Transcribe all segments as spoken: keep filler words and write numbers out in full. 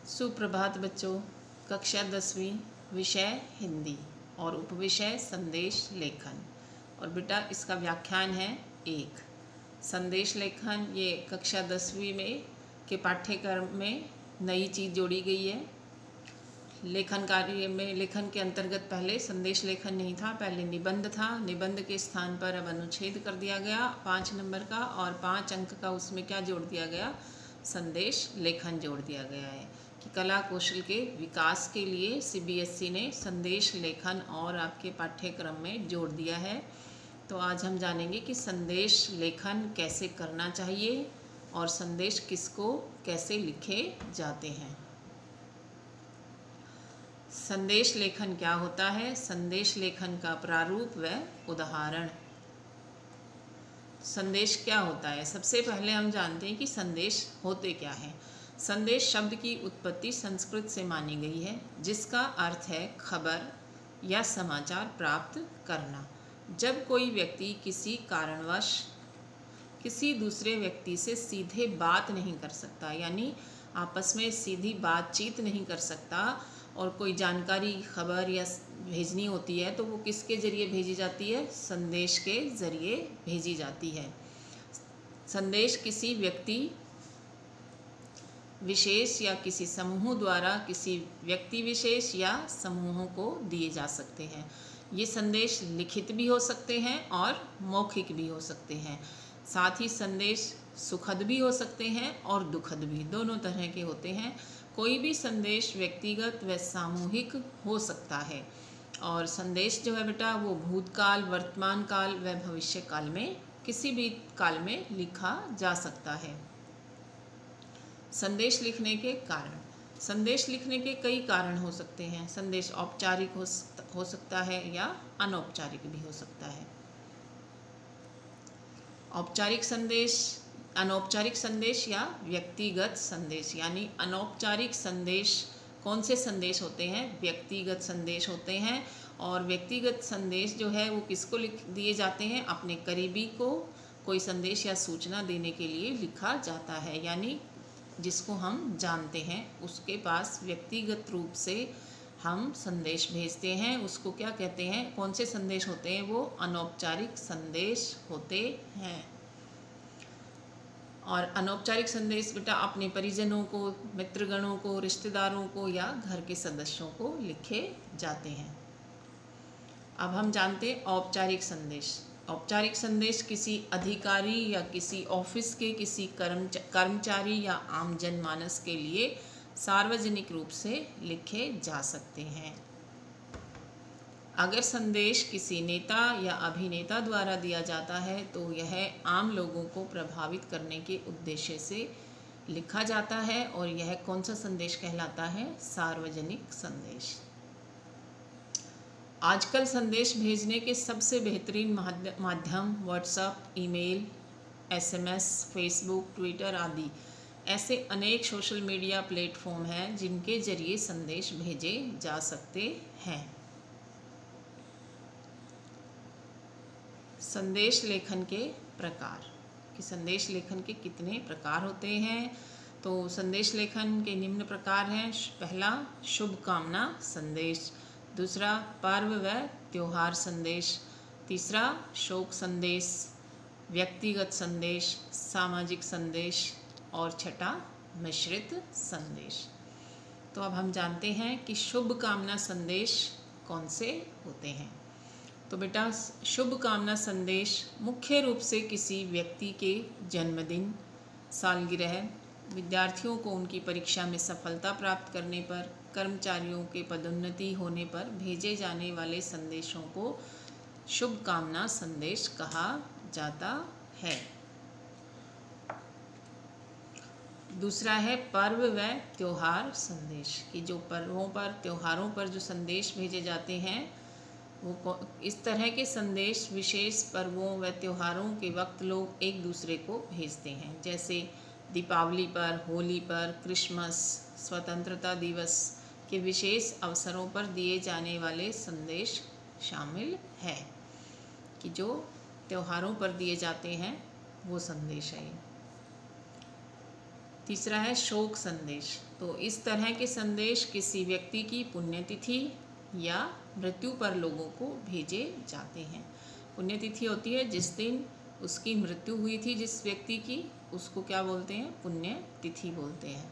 सुप्रभात बच्चों। कक्षा दसवीं, विषय हिंदी और उपविषय संदेश लेखन। और बेटा इसका व्याख्यान है एक। संदेश लेखन ये कक्षा दसवीं में के पाठ्यक्रम में नई चीज़ जोड़ी गई है। लेखन कार्य में लेखन के अंतर्गत पहले संदेश लेखन नहीं था, पहले निबंध था। निबंध के स्थान पर अब अनुच्छेद कर दिया गया पाँच नंबर का, और पाँच अंक का उसमें क्या जोड़ दिया गया, संदेश लेखन जोड़ दिया गया है। कि कला कौशल के विकास के लिए सीबीएसई ने संदेश लेखन और आपके पाठ्यक्रम में जोड़ दिया है। तो आज हम जानेंगे कि संदेश लेखन कैसे करना चाहिए और संदेश किसको कैसे लिखे जाते हैं। संदेश लेखन क्या होता है, संदेश लेखन का प्रारूप व उदाहरण। संदेश क्या होता है, सबसे पहले हम जानते हैं कि संदेश होते क्या हैं। संदेश शब्द की उत्पत्ति संस्कृत से मानी गई है, जिसका अर्थ है खबर या समाचार प्राप्त करना। जब कोई व्यक्ति किसी कारणवश किसी दूसरे व्यक्ति से सीधे बात नहीं कर सकता, यानी आपस में सीधी बातचीत नहीं कर सकता, और कोई जानकारी खबर या भेजनी होती है तो वो किसके ज़रिए भेजी जाती है, संदेश के ज़रिए भेजी जाती है। संदेश किसी व्यक्ति विशेष या किसी समूह द्वारा किसी व्यक्ति विशेष या समूहों को दिए जा सकते हैं। ये संदेश लिखित भी हो सकते हैं और मौखिक भी हो सकते हैं। साथ ही संदेश सुखद भी हो सकते हैं और दुखद भी, दोनों तरह के होते हैं। कोई भी संदेश व्यक्तिगत व सामूहिक हो सकता है। और संदेश जो है बेटा वो भूतकाल, वर्तमान काल व भविष्य काल में किसी भी काल में लिखा जा सकता है। संदेश लिखने के कारण, संदेश लिखने के कई कारण हो सकते हैं। संदेश औपचारिक हो हो सकता है या अनौपचारिक भी हो सकता है। औपचारिक संदेश, अनौपचारिक संदेश या व्यक्तिगत संदेश। यानी अनौपचारिक संदेश कौन से संदेश होते हैं, व्यक्तिगत संदेश होते हैं। और व्यक्तिगत संदेश जो है वो किसको लिख दिए जाते हैं, अपने करीबी को कोई संदेश या सूचना देने के लिए लिखा जाता है। यानी जिसको हम जानते हैं उसके पास व्यक्तिगत रूप से हम संदेश भेजते हैं, उसको क्या कहते हैं, कौन से संदेश होते हैं, वो अनौपचारिक संदेश होते हैं। और अनौपचारिक संदेश बेटा अपने परिजनों को, मित्रगणों को, रिश्तेदारों को या घर के सदस्यों को लिखे जाते हैं। अब हम जानते हैं औपचारिक संदेश। औपचारिक संदेश किसी अधिकारी या किसी ऑफिस के किसी कर्मचारी या आम जनमानस के लिए सार्वजनिक रूप से लिखे जा सकते हैं। अगर संदेश किसी नेता या अभिनेता द्वारा दिया जाता है तो यह आम लोगों को प्रभावित करने के उद्देश्य से लिखा जाता है, और यह कौन सा संदेश कहलाता है, सार्वजनिक संदेश। आजकल संदेश भेजने के सबसे बेहतरीन माध्यम WhatsApp, email, SMS, Facebook, Twitter आदि ऐसे अनेक सोशल मीडिया प्लेटफॉर्म हैं जिनके जरिए संदेश भेजे जा सकते हैं। संदेश लेखन के प्रकार, कि संदेश लेखन के कितने प्रकार होते हैं। तो संदेश लेखन के निम्न प्रकार हैं। पहला, शुभकामना संदेश। दूसरा, पर्व व त्योहार संदेश। तीसरा, शोक संदेश। व्यक्तिगत संदेश, सामाजिक संदेश। और छठा, मिश्रित संदेश। तो अब हम जानते हैं कि शुभकामना संदेश कौन से होते हैं। तो बेटा शुभकामना संदेश मुख्य रूप से किसी व्यक्ति के जन्मदिन, सालगिरह, विद्यार्थियों को उनकी परीक्षा में सफलता प्राप्त करने पर, कर्मचारियों के पदोन्नति होने पर भेजे जाने वाले संदेशों को शुभकामना संदेश कहा जाता है। दूसरा है पर्व व त्योहार संदेश, कि जो पर्वों पर, त्योहारों पर जो संदेश भेजे जाते हैं वो इस तरह के संदेश विशेष पर्वों व त्योहारों के वक्त लोग एक दूसरे को भेजते हैं। जैसे दीपावली पर, होली पर, क्रिसमस, स्वतंत्रता दिवस के विशेष अवसरों पर दिए जाने वाले संदेश शामिल है, कि जो त्योहारों पर दिए जाते हैं वो संदेश है। तीसरा है शोक संदेश। तो इस तरह के संदेश किसी व्यक्ति की पुण्यतिथि या मृत्यु पर लोगों को भेजे जाते हैं। पुण्यतिथि होती है जिस दिन उसकी मृत्यु हुई थी जिस व्यक्ति की, उसको क्या बोलते हैं? पुण्यतिथि बोलते हैं।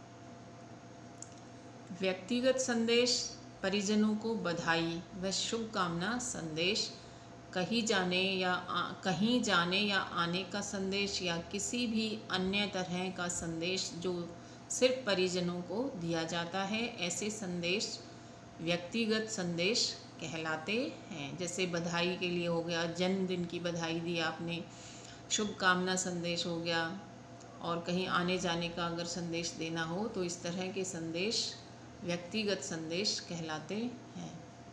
व्यक्तिगत संदेश, परिजनों को बधाई व शुभकामना संदेश, कहीं जाने या आ, कहीं जाने या आने का संदेश या किसी भी अन्य तरह का संदेश जो सिर्फ परिजनों को दिया जाता है, ऐसे संदेश व्यक्तिगत संदेश कहलाते हैं। जैसे बधाई के लिए हो गया, जन्मदिन की बधाई दी आपने, शुभकामना संदेश हो गया, और कहीं आने जाने का अगर संदेश देना हो तो इस तरह के संदेश व्यक्तिगत संदेश कहलाते हैं।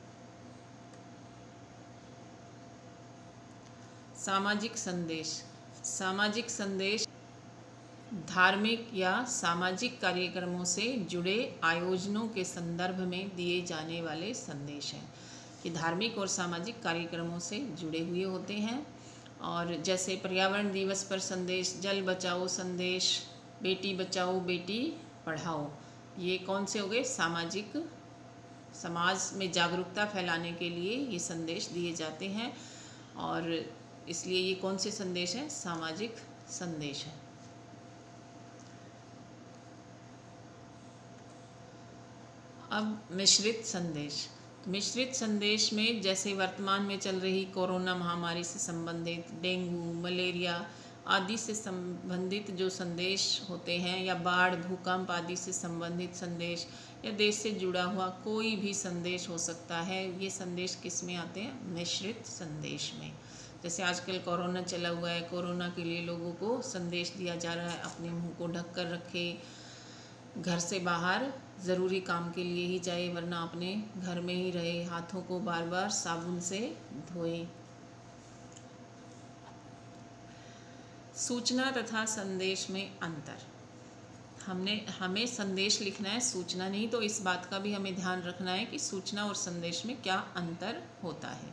सामाजिक संदेश। सामाजिक संदेश धार्मिक या सामाजिक कार्यक्रमों से जुड़े आयोजनों के संदर्भ में दिए जाने वाले संदेश हैं। ये धार्मिक और सामाजिक कार्यक्रमों से जुड़े हुए होते हैं। और जैसे पर्यावरण दिवस पर संदेश, जल बचाओ संदेश, बेटी बचाओ बेटी पढ़ाओ, ये कौन से हो गए? सामाजिक, समाज में जागरूकता फैलाने के लिए ये संदेश दिए जाते हैं, और इसलिए ये कौन से संदेश हैं? सामाजिक संदेश है। अब मिश्रित संदेश। मिश्रित संदेश में जैसे वर्तमान में चल रही कोरोना महामारी से संबंधित, डेंगू, मलेरिया आदि से संबंधित जो संदेश होते हैं, या बाढ़, भूकंप आदि से संबंधित संदेश, या देश से जुड़ा हुआ कोई भी संदेश हो सकता है, ये संदेश किस में आते हैं? मिश्रित संदेश में। जैसे आजकल कोरोना चला हुआ है, कोरोना के लिए लोगों को संदेश दिया जा रहा है अपने मुंह को ढक कर रखे, घर से बाहर ज़रूरी काम के लिए ही जाए, वरना अपने घर में ही रहे, हाथों को बार बार साबुन से धोए। सूचना तथा संदेश में अंतर। हमने हमें संदेश लिखना है, सूचना नहीं, तो इस बात का भी हमें ध्यान रखना है कि सूचना और संदेश में क्या अंतर होता है।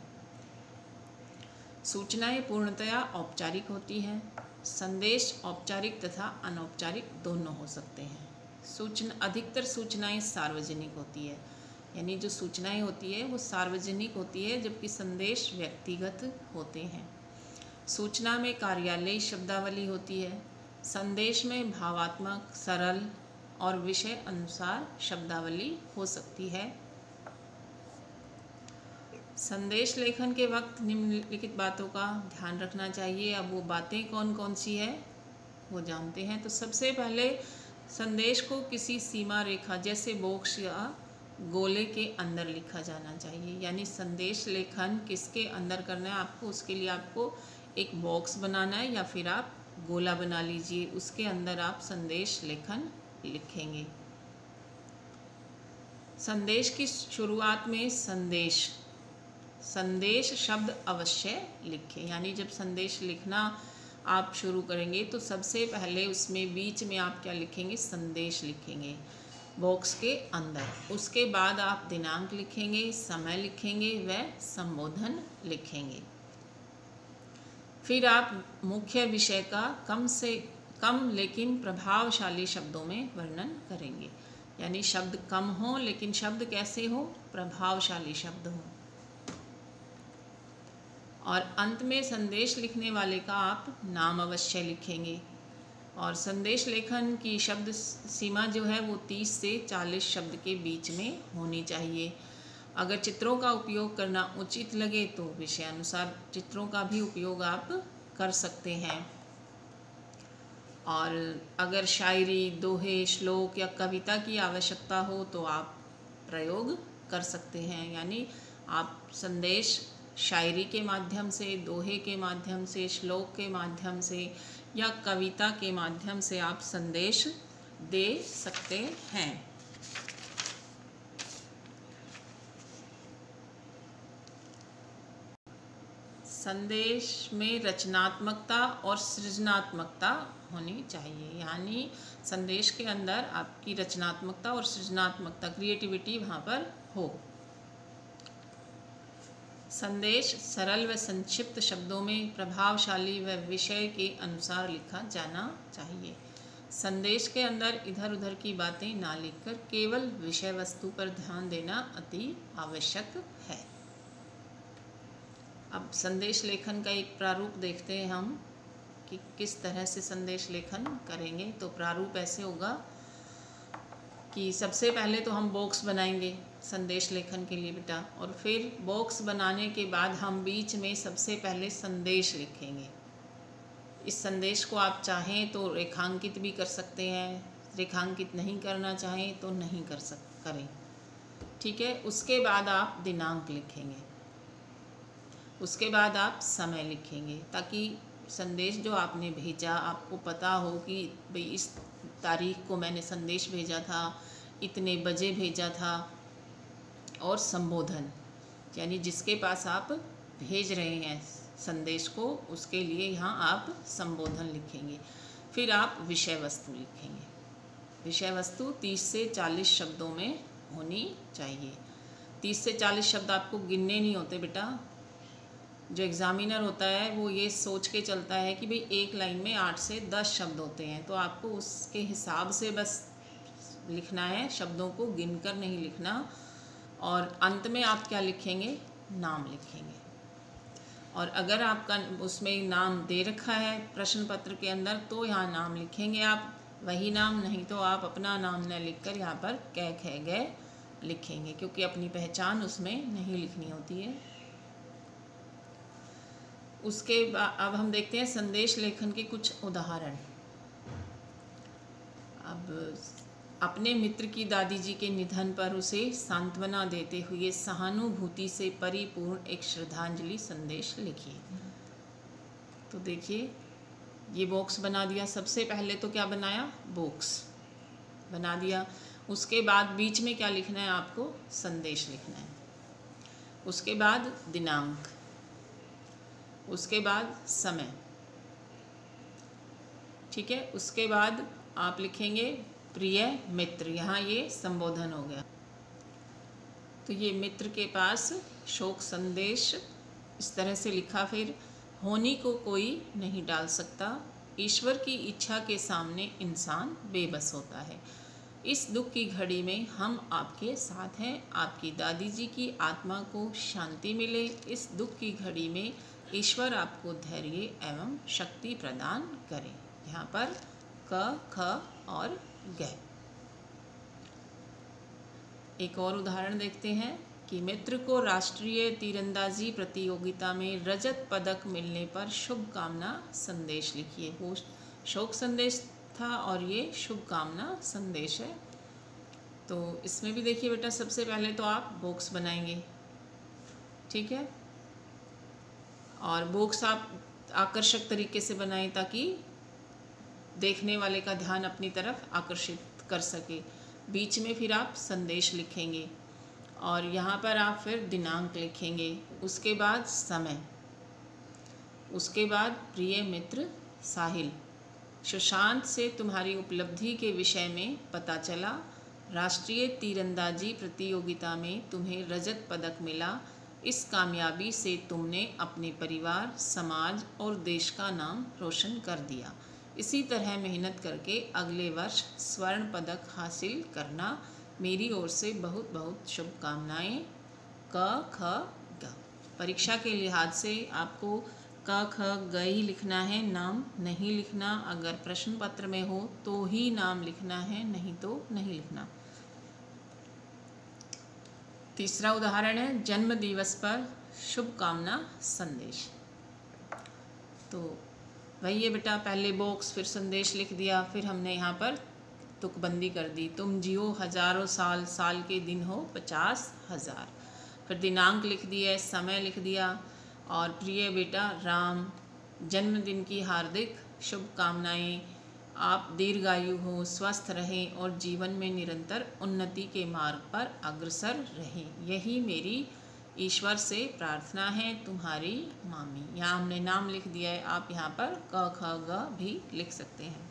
सूचनाएं पूर्णतया औपचारिक होती हैं, संदेश औपचारिक तथा अनौपचारिक दोनों हो सकते हैं। सूचना अधिकतर सूचनाएं सार्वजनिक होती है, यानी जो सूचनाएं होती है वो सार्वजनिक होती है, जबकि संदेश व्यक्तिगत होते हैं। सूचना में कार्यालयी शब्दावली होती है, संदेश में भावात्मक, सरल और विषय अनुसार शब्दावली हो सकती है। संदेश लेखन के वक्त निम्नलिखित बातों का ध्यान रखना चाहिए। अब वो बातें कौन कौन सी है वो जानते हैं। तो सबसे पहले संदेश को किसी सीमा रेखा जैसे बॉक्स या गोले के अंदर लिखा जाना चाहिए, यानी संदेश लेखन किसके अंदर करना है आपको, उसके लिए आपको एक बॉक्स बनाना है या फिर आप गोला बना लीजिए, उसके अंदर आप संदेश लेखन लिखेंगे। संदेश की शुरुआत में संदेश संदेश शब्द अवश्य लिखें, यानी जब संदेश लिखना आप शुरू करेंगे तो सबसे पहले उसमें बीच में आप क्या लिखेंगे? संदेश लिखेंगे बॉक्स के अंदर। उसके बाद आप दिनांक लिखेंगे, समय लिखेंगे व संबोधन लिखेंगे। फिर आप मुख्य विषय का कम से कम लेकिन प्रभावशाली शब्दों में वर्णन करेंगे, यानी शब्द कम हो लेकिन शब्द कैसे हो? प्रभावशाली शब्द हो। और अंत में संदेश लिखने वाले का आप नाम अवश्य लिखेंगे। और संदेश लेखन की शब्द सीमा जो है वो तीस से चालीस शब्द के बीच में होनी चाहिए। अगर चित्रों का उपयोग करना उचित लगे तो विषय अनुसार चित्रों का भी उपयोग आप कर सकते हैं। और अगर शायरी, दोहे, श्लोक या कविता की आवश्यकता हो तो आप प्रयोग कर सकते हैं, यानी आप संदेश शायरी के माध्यम से, दोहे के माध्यम से, श्लोक के माध्यम से या कविता के माध्यम से आप संदेश दे सकते हैं। संदेश में रचनात्मकता और सृजनात्मकता होनी चाहिए, यानी संदेश के अंदर आपकी रचनात्मकता और सृजनात्मकता, क्रिएटिविटी वहाँ पर हो। संदेश सरल व संक्षिप्त शब्दों में प्रभावशाली व विषय के अनुसार लिखा जाना चाहिए। संदेश के अंदर इधर उधर की बातें ना लिखकर केवल विषय वस्तु पर ध्यान देना अति आवश्यक है। अब संदेश लेखन का एक प्रारूप देखते हैं हम कि किस तरह से संदेश लेखन करेंगे। तो प्रारूप ऐसे होगा कि सबसे पहले तो हम बॉक्स बनाएंगे संदेश लेखन के लिए बेटा, और फिर बॉक्स बनाने के बाद हम बीच में सबसे पहले संदेश लिखेंगे। इस संदेश को आप चाहें तो रेखांकित भी कर सकते हैं, रेखांकित नहीं करना चाहें तो नहीं कर सक करें, ठीक है। उसके बाद आप दिनांक लिखेंगे, उसके बाद आप समय लिखेंगे, ताकि संदेश जो आपने भेजा आपको पता हो कि भाई इस तारीख को मैंने संदेश भेजा था, इतने बजे भेजा था। और संबोधन यानी जिसके पास आप भेज रहे हैं संदेश को, उसके लिए यहाँ आप संबोधन लिखेंगे। फिर आप विषय वस्तु लिखेंगे। विषय वस्तु तीस से चालीस शब्दों में होनी चाहिए। तीस से चालीस शब्द आपको गिनने नहीं होते बेटा। जो एग्ज़ामिनर होता है वो ये सोच के चलता है कि भाई एक लाइन में आठ से दस शब्द होते हैं, तो आपको उसके हिसाब से बस लिखना है, शब्दों को गिनकर नहीं लिखना। और अंत में आप क्या लिखेंगे? नाम लिखेंगे। और अगर आपका उसमें नाम दे रखा है प्रश्न पत्र के अंदर तो यहाँ नाम लिखेंगे आप, वही नाम, नहीं तो आप अपना नाम न लिखकर यहाँ पर कै खे गए लिखेंगे, क्योंकि अपनी पहचान उसमें नहीं लिखनी होती है। उसके बाद अब हम देखते हैं संदेश लेखन के कुछ उदाहरण। अब अपने मित्र की दादी जी के निधन पर उसे सांत्वना देते हुए सहानुभूति से परिपूर्ण एक श्रद्धांजलि संदेश लिखिए। तो देखिए ये बॉक्स बना दिया। सबसे पहले तो क्या बनाया? बॉक्स बना दिया। उसके बाद बीच में क्या लिखना है आपको? संदेश लिखना है। उसके बाद दिनांक, उसके बाद समय, ठीक है। उसके बाद आप लिखेंगे प्रिय मित्र, यहाँ ये संबोधन हो गया। तो ये मित्र के पास शोक संदेश इस तरह से लिखा। फिर होनी को कोई नहीं डाल सकता, ईश्वर की इच्छा के सामने इंसान बेबस होता है। इस दुख की घड़ी में हम आपके साथ हैं। आपकी दादी जी की आत्मा को शांति मिले। इस दुख की घड़ी में ईश्वर आपको धैर्य एवं शक्ति प्रदान करे। यहाँ पर क, ख और ग। एक और उदाहरण देखते हैं कि मित्र को राष्ट्रीय तीरंदाजी प्रतियोगिता में रजत पदक मिलने पर शुभकामना संदेश लिखिए। वो शोक संदेश था और ये शुभकामना संदेश है। तो इसमें भी देखिए बेटा, सबसे पहले तो आप बॉक्स बनाएंगे, ठीक है। और बॉक्स आप आकर्षक तरीके से बनाएं ताकि देखने वाले का ध्यान अपनी तरफ आकर्षित कर सके। बीच में फिर आप संदेश लिखेंगे और यहाँ पर आप फिर दिनांक लिखेंगे। उसके बाद समय, उसके बाद प्रिय मित्र साहिल, सुशांत से तुम्हारी उपलब्धि के विषय में पता चला। राष्ट्रीय तीरंदाजी प्रतियोगिता में तुम्हें रजत पदक मिला। इस कामयाबी से तुमने अपने परिवार, समाज और देश का नाम रोशन कर दिया। इसी तरह मेहनत करके अगले वर्ष स्वर्ण पदक हासिल करना। मेरी ओर से बहुत बहुत शुभकामनाएं। क ख ग। परीक्षा के लिहाज से आपको क ख ग ही लिखना है, नाम नहीं लिखना। अगर प्रश्न पत्र में हो तो ही नाम लिखना है, नहीं तो नहीं लिखना। तीसरा उदाहरण है जन्म दिवस पर शुभकामना संदेश। तो वही है बेटा, पहले बॉक्स फिर संदेश लिख दिया, फिर हमने यहाँ पर तुकबंदी कर दी। तुम जियो हजारों साल, साल के दिन हो पचास हजार। फिर दिनांक लिख दिया, समय लिख दिया। और प्रिय बेटा राम, जन्मदिन की हार्दिक शुभकामनाएं। आप दीर्घायु हो, स्वस्थ रहें और जीवन में निरंतर उन्नति के मार्ग पर अग्रसर रहें। यही मेरी ईश्वर से प्रार्थना है, तुम्हारी मामी। यहाँ हमने नाम लिख दिया है, आप यहाँ पर क ख ग भी लिख सकते हैं।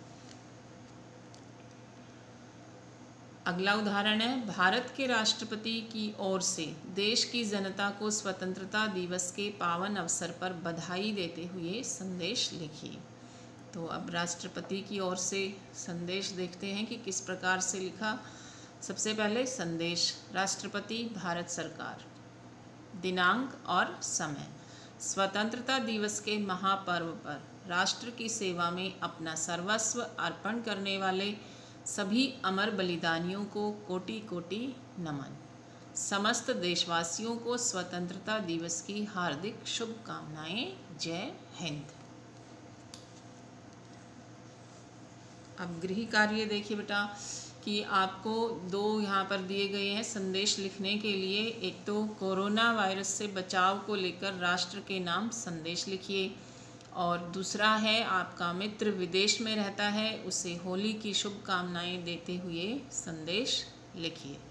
अगला उदाहरण है भारत के राष्ट्रपति की ओर से देश की जनता को स्वतंत्रता दिवस के पावन अवसर पर बधाई देते हुए संदेश लिखिए। तो अब राष्ट्रपति की ओर से संदेश देखते हैं कि किस प्रकार से लिखा। सबसे पहले संदेश। राष्ट्रपति भारत सरकार। दिनांक और समय। स्वतंत्रता दिवस के महापर्व पर राष्ट्र की सेवा में अपना सर्वस्व अर्पण करने वाले सभी अमर बलिदानियों को कोटि कोटि नमन। समस्त देशवासियों को स्वतंत्रता दिवस की हार्दिक शुभकामनाएं। जय हिंद। अब गृह कार्य देखिए बेटा कि आपको दो यहाँ पर दिए गए हैं संदेश लिखने के लिए। एक तो कोरोना वायरस से बचाव को लेकर राष्ट्र के नाम संदेश लिखिए, और दूसरा है आपका मित्र विदेश में रहता है, उसे होली की शुभकामनाएं देते हुए संदेश लिखिए।